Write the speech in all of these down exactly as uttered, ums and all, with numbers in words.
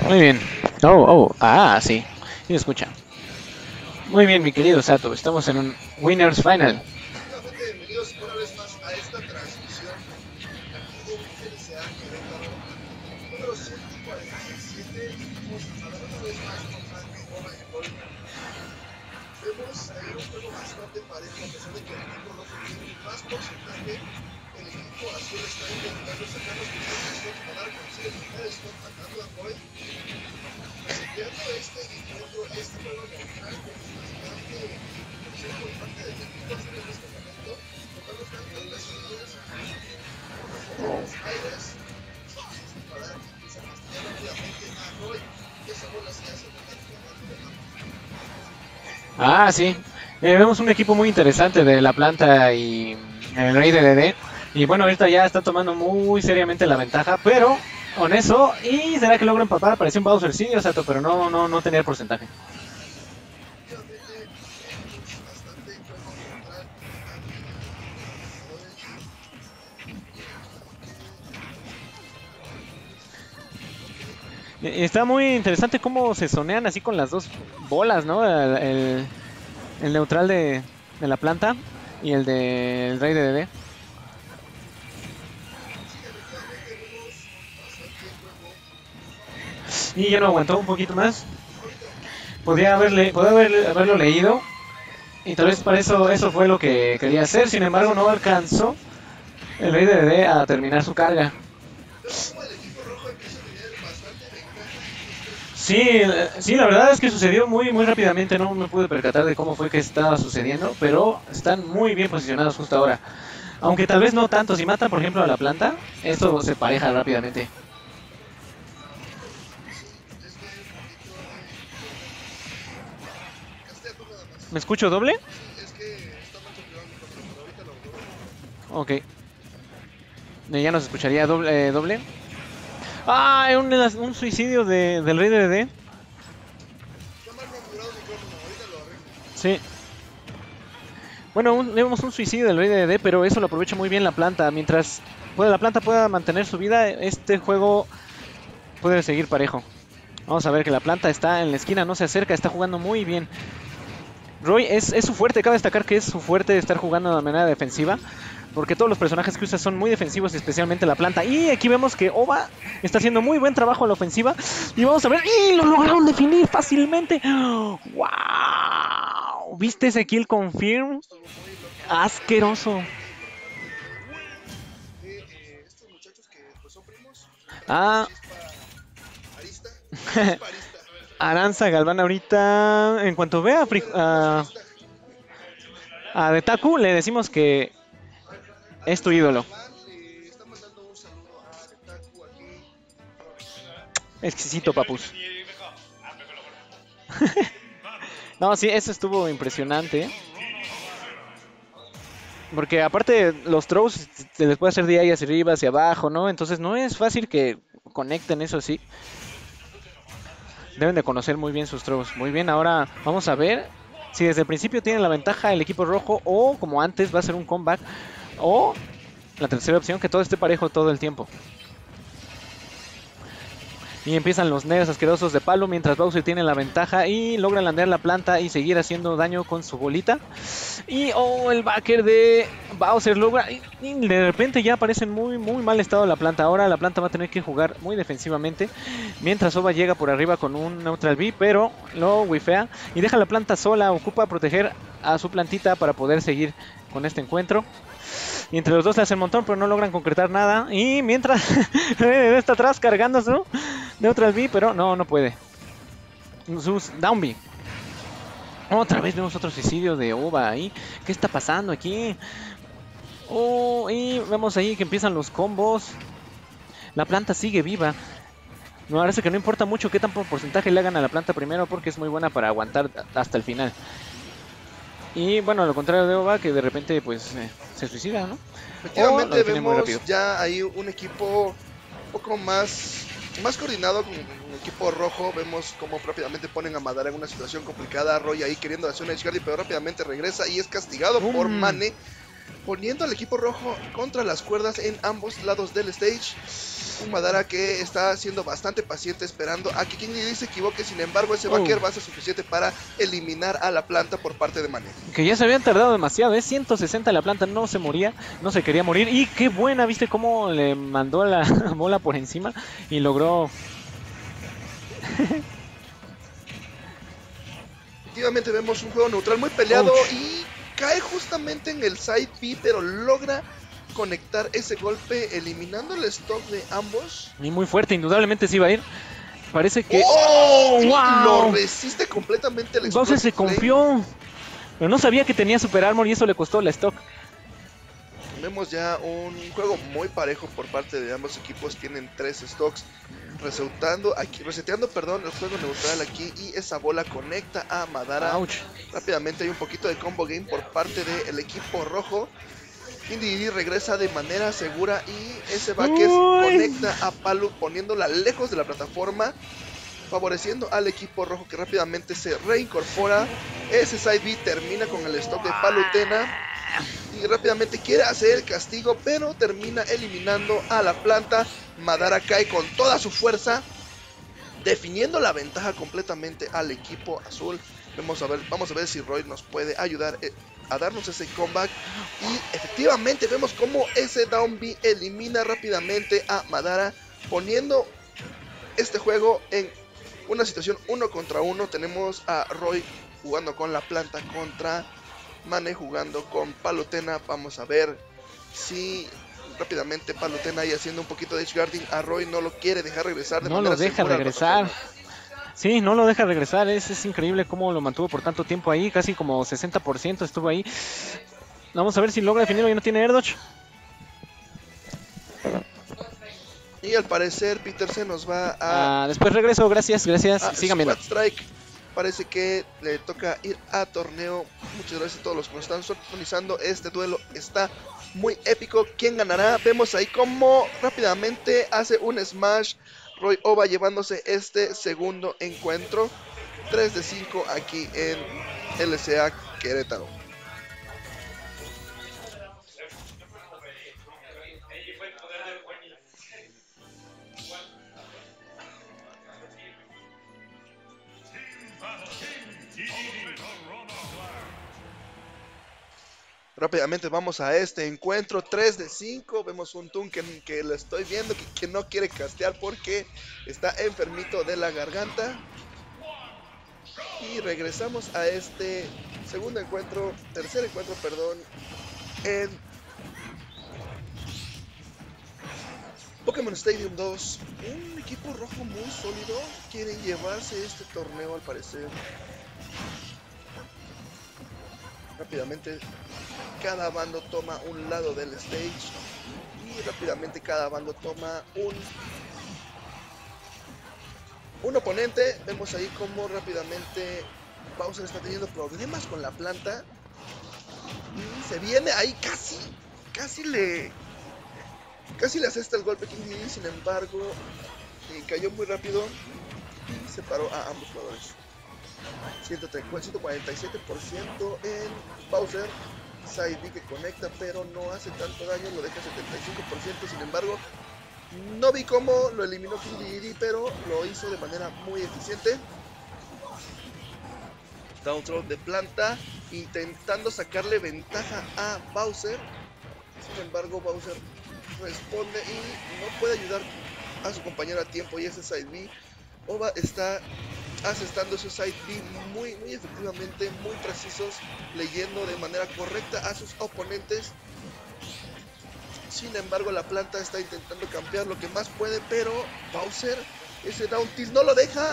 Muy bien. Oh, oh, ah, sí. Sí, escucha. Muy bien, mi querido Sato. Estamos en un Winners Final. Nuevamente bienvenidos una vez más a esta transmisión aquí de G D C A Querétaro, número ciento cuarenta y siete. Estamos a ver una vez más con Frankie, Oba y Roy. Vemos ahí un juego bastante parejo, a pesar de que el equipo rojo tiene más porcentaje. El equipo azul está intentando sacar los primeros spots para dar consigue el primer spot atacando a Roy. Desempeñando este encuentro, este juego neutral con bastante presión por parte del equipo azul en este momento. Tocando tantas líneas desde los aires para que empiece a castigar rápidamente a Roy. Y esa bola se hace automáticamente. Ah, sí. Eh, vemos un equipo muy interesante de la planta y el Rey de D D. Y bueno, ahorita ya está tomando muy seriamente la ventaja, pero con eso, ¿y será que logra empapar? Parecía un Bowser, sí, o sea, pero no, no, no tenía el porcentaje. Efectivamente, vemos bastante juego neutral aquí entre los jugadores. Y está muy interesante cómo se sonean así con las dos bolas, ¿no? El, el- el neutral de, de la planta y el del Rey de D D. Sí, efectivamente vemos bastante juego. Y ya no aguantó un poquito más. Ahorita, Podría haberle, podría haber- haberlo leído. Y tal vez para eso, eso fue lo que quería hacer. Sin embargo, no alcanzó el Rey de D D a terminar su carga. vemos como el equipo rojo empieza a tener bastante ventaja en estos Sí, inicios. eh, sí, la verdad es que sucedió muy, muy rápidamente. No me pude percatar de cómo fue que estaba sucediendo, pero están muy bien posicionados justo ahora. Aunque tal vez no tanto. Si matan, por ejemplo, a la planta, esto se pareja rápidamente. Sí, es que hay un poquito de castea tú nada más. ¿Me escucho doble? Sí, es que está mal configurado mi control, pero ahorita lo vuelvo a configurar. Ok. Eh, Ya nos escucharía doble. eh, doble. Ah, un, un suicidio de, del Rey de D D. Está mal configurado el micrófono, ahorita lo arreglo. Sí. Bueno, un, vemos un suicidio del Rey de D D, pero eso lo aprovecha muy bien la planta. Mientras pueda, la planta pueda mantener su vida, este juego puede seguir parejo. Vamos a ver que la planta está en la esquina, no se acerca, está jugando muy bien. Roy es, es su fuerte, cabe destacar que es su fuerte estar jugando de manera defensiva. Porque todos los personajes que usa son muy defensivos, especialmente la planta. Y aquí vemos que Oba está haciendo muy buen trabajo en la ofensiva. Y vamos a ver. ¡Y lo lograron definir fácilmente! ¡Wow! ¿Viste ese kill confirm? Estuvo muy loco Asqueroso. por parte de, de eh, estos muchachos que pues son primos. Entre Ah, Chispa Arista. Chispa Arista. Aranza Galván ahorita. En cuanto vea a, Nombre Fri- de primos a, Arista. a Detaku, le decimos que es tu Aranza ídolo. Galván le está mandando un saludo a Detaku aquí. Exquisito, papus. No, sí, eso estuvo impresionante. Porque aparte los throws se les puede hacer de ahí hacia arriba, hacia abajo, ¿no? Entonces no es fácil que conecten eso sí. Deben de conocer muy bien sus throws. Muy bien, ahora vamos a ver si desde el principio tiene la ventaja el equipo rojo o como antes va a ser un comeback. O la tercera opción, que todo esté parejo todo el tiempo. Y empiezan los negros asquerosos de palo mientras Bowser tiene la ventaja y logra landear la planta y seguir haciendo daño con su bolita. Y oh, el backer de Bowser logra. Y, y de repente ya aparece en muy, muy mal estado la planta. Ahora la planta va a tener que jugar muy defensivamente. Mientras Oba llega por arriba con un Neutral B, pero lo wifea y deja la planta sola. Ocupa proteger a su plantita para poder seguir con este encuentro. Y entre los dos le hacen un montón, pero no logran concretar nada. Y mientras está atrás cargando su Neutral B, pero no, no puede. Sus Down B. Otra vez vemos otro suicidio de Oba ahí. ¿Qué está pasando aquí? Oh, y vemos ahí que empiezan los combos. La planta sigue viva. Me parece que no importa mucho qué tan por porcentaje le hagan a la planta primero, porque es muy buena para aguantar hasta el final. Y bueno, a lo contrario de Oba, que de repente pues eh, se suicida, ¿no? O lo Efectivamente definen muy vemos rápido. ya ahí un equipo un poco más, más coordinado con el equipo rojo. Vemos cómo rápidamente ponen a Madara en una situación complicada. Roy ahí queriendo hacer una Edge Guard, pero rápidamente regresa y es castigado ¡Bum! por Mane, poniendo al equipo rojo contra las cuerdas en ambos lados del stage. Un Madara que está siendo bastante paciente esperando a que King Dedede se equivoque. Sin embargo, ese backer Oh. va a ser suficiente para eliminar a la planta por parte de Mané. Que ya se habían tardado demasiado, ¿eh? ciento sesenta la planta, no se moría, no se quería morir. Y qué buena, ¿viste cómo le mandó la bola por encima y logró... Efectivamente vemos un juego neutral muy peleado Ouch. y cae justamente en el side B, pero logra conectar ese golpe eliminando el stock de ambos. Y muy fuerte, indudablemente se iba a ir. Parece que... ¡Oh! ¡Oh, wow! Lo resiste completamente el Bowser se Explosive Flame. confió, pero no sabía que tenía Super Armor y eso le costó la stock. Vemos ya un juego muy parejo por parte de ambos equipos. Tienen tres stocks. Resetando aquí, reseteando perdón, el juego neutral aquí. Y esa bola conecta a Madara. Ouch. Rápidamente hay un poquito de combo game por parte del equipo rojo. King Dedede regresa de manera segura y ese backer conecta a Palu poniéndola lejos de la plataforma, favoreciendo al equipo rojo que rápidamente se reincorpora. Ese side B termina con el stock de Palutena y rápidamente quiere hacer el castigo, pero termina eliminando a la planta. Madara cae con toda su fuerza, definiendo la ventaja completamente al equipo azul. Vamos a ver, vamos a ver si Roy nos puede ayudar a darnos ese comeback. Y efectivamente vemos cómo ese down B elimina rápidamente a Madara, poniendo este juego en una situación uno contra uno. Tenemos a Roy jugando con la planta contra Mané jugando con Palutena. Vamos a ver si rápidamente Palutena ahí haciendo un poquito de edge guarding. A Roy no lo quiere dejar regresar de No manera lo deja segura a la regresar. plataforma. Sí, no lo deja regresar. Es, es increíble cómo lo mantuvo por tanto tiempo ahí. Casi como sesenta por ciento estuvo ahí. Vamos a ver si logra definirlo y no tiene air dodge. Y al parecer Peter se nos va a, Ah, después regreso, gracias, gracias. a Sigan viendo. Squad Strike. Parece que le toca ir a torneo. Muchas gracias a todos los que nos están sintonizando. Este duelo está muy épico. ¿Quién ganará? Vemos ahí cómo rápidamente hace un smash Roy Ova, llevándose este segundo encuentro. tres de cinco aquí en L C A Querétaro. Rápidamente vamos a este encuentro, tres de cinco. Vemos un Toon que, que lo estoy viendo, que, que no quiere castear porque está enfermito de la garganta. Y regresamos a este segundo encuentro, tercer encuentro, perdón, en Pokémon Stadium dos. Un equipo rojo muy sólido quiere llevarse este torneo al parecer. Rápidamente cada bando toma un lado del stage y rápidamente cada bando toma un un oponente. Vemos ahí como rápidamente Bowser está teniendo problemas con la planta y se viene ahí casi casi le casi le asesta el golpe King Dedede. Sin embargo eh, cayó muy rápido y separó a ambos jugadores. ciento cuarenta y siete por ciento en Bowser. Side B que conecta pero no hace tanto daño, lo deja setenta y cinco por ciento. Sin embargo no vi cómo lo eliminó King Dedede, pero lo hizo de manera muy eficiente. Down throw de planta intentando sacarle ventaja a Bowser. Sin embargo Bowser responde y no puede ayudar a su compañero a tiempo, y ese side B Ova está asestando esos side B muy, muy efectivamente, muy precisos, leyendo de manera correcta a sus oponentes. Sin embargo la planta está intentando campear lo que más puede, pero Bowser, ese down tilt no lo deja.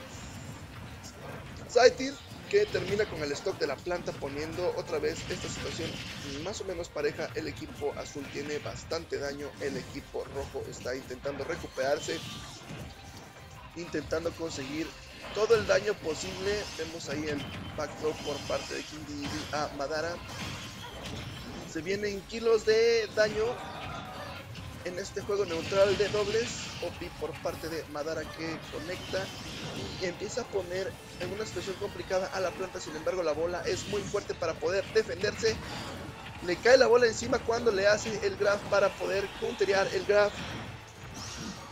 Side tilt que termina con el stock de la planta, poniendo otra vez esta situación más o menos pareja. El equipo azul tiene bastante daño, el equipo rojo está intentando recuperarse, intentando conseguir todo el daño posible. Vemos ahí el backthrow por parte de King Dedede a Madara. Se vienen kilos de daño en este juego neutral de dobles. O P por parte de Madara que conecta y empieza a poner en una situación complicada a la planta. Sin embargo la bola es muy fuerte para poder defenderse. Le cae la bola encima cuando le hace el grab para poder counterear el grab.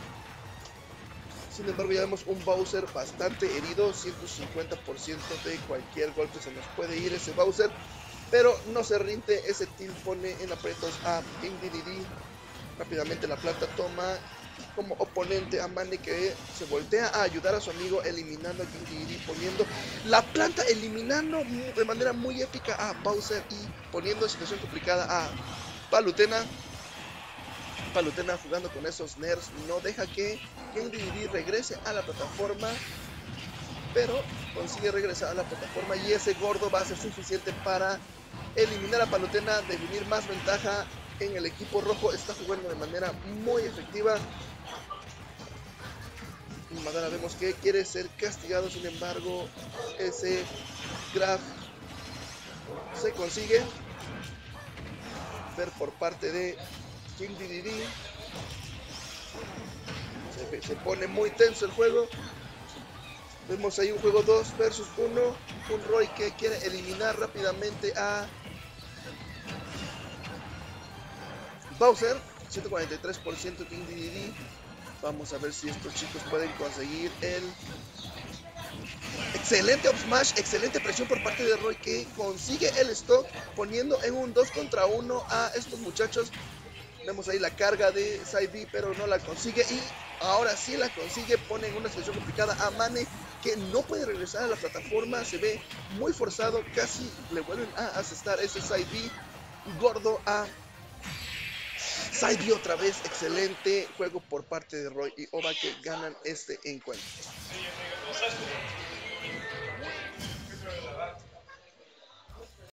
Sin embargo, ya vemos un Bowser bastante herido, ciento cincuenta por ciento de cualquier golpe se nos puede ir ese Bowser, pero no se rinde. Ese Tilt pone en aprietos a King Dedede. Rápidamente la planta toma como oponente a Mane, que se voltea a ayudar a su amigo eliminando a King Dedede, poniendo la planta, eliminando de manera muy épica a Bowser y poniendo en situación complicada a Palutena. Palutena jugando con esos nerfs no deja que King Dedede regrese a la plataforma, pero consigue regresar a la plataforma y ese gordo va a ser suficiente para eliminar a Palutena, definir más ventaja en el equipo rojo. Está jugando de manera muy efectiva. Madara vemos que quiere ser castigado, sin embargo ese grab se consigue ver por parte de King Dedede. Se, se pone muy tenso el juego. Vemos ahí un juego dos versus uno. Un Roy que quiere eliminar rápidamente a Bowser. ciento cuarenta y tres por ciento King Dedede. Vamos a ver si estos chicos pueden conseguir el excelente up smash, excelente presión por parte de Roy, que consigue el stock poniendo en un dos contra uno a estos muchachos. Vemos ahí la carga de Side B, pero no la consigue, y ahora sí la consigue. Pone en una situación complicada a Mane, que no puede regresar a la plataforma. Se ve muy forzado, casi le vuelven a asestar ese Side B gordo a Side B otra vez. Excelente juego por parte de Roy y Ova, que ganan este encuentro.